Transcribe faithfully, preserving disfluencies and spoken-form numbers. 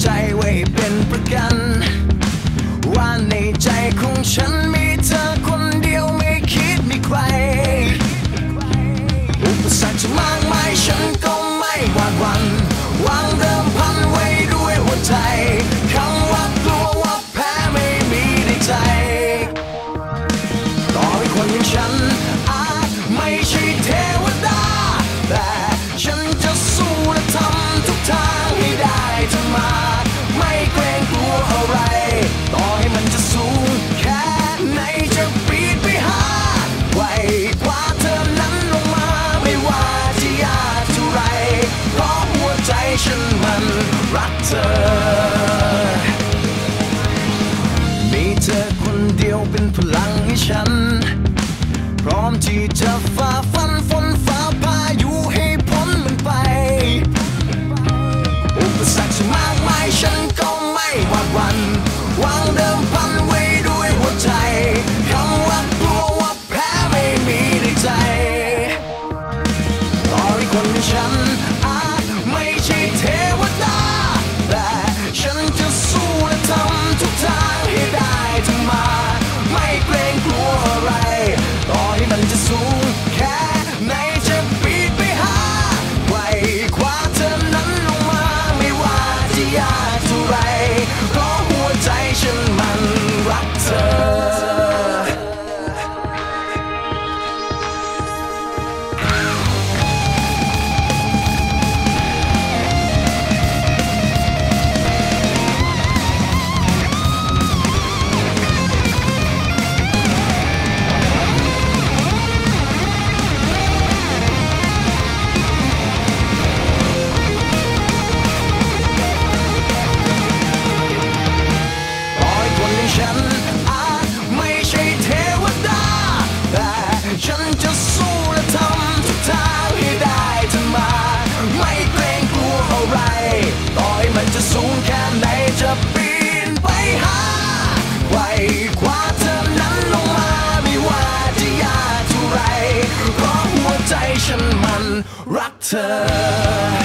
ไว้เป็นประกันว่าในใจของฉันมีเธอคนเดียวไม่คิดมีใครอุปสรรคจะมากมายฉันก็ไม่หวาดหวั่นวางเดิมพันไว้ด้วยหัวใจคำว่ากลัวว่าแพ้ไม่มีในใจต่อให้คนอย่างฉันอาจไม่ใช่เทวดาแต่ฉันจะสู้และทำทุกทางให้ได้เธอมาไม่เกรงกลัวอะไรต่อให้มันจะสูงแค่ไหนจะปีนไปหาไว้กว่าเธอนั้นลงมาไม่ว่าจะยากเท่าไรเพราะหัวใจฉันมันรักเธอมีเธอคนเดียวเป็นพลังให้ฉันพร้อมที่จะฝ่าฟันฝนฟ้าพายุให้พ้นมันไปอุปสรรคจะมากมายฉันก็ไม่หวาดหวั่นวางเดิมพันไว้ด้วยหัวใจคำว่ากลัวว่าแพ้ไม่มีในใจต่อให้คนอย่างฉันอาจไม่ใช่เทวดาแต่ฉันจะสู้และทำทุกทางให้ได้เธอมาไม่เกรงกลัวอะไรต่อให้มันจะสูงแค่ไหนจะปีนไปหาไว้คว้าเธอนั้นลงมาไม่ว่าจะยากเท่าไรเพราะหัวใจฉันมันรักเธอฉันอาจไม่ใช่เทวดาแต่ฉันจะสู้และทำทุกทางให้ได้เธอมาไม่เกรงกลัวอะไรต่อให้มันจะสูงแค่ไหนจะปีนไปหาไว้คว้าเธอนั้นลงมาไม่ว่าจะยากเท่าไรเพราะหัวใจฉันมันรักเธอ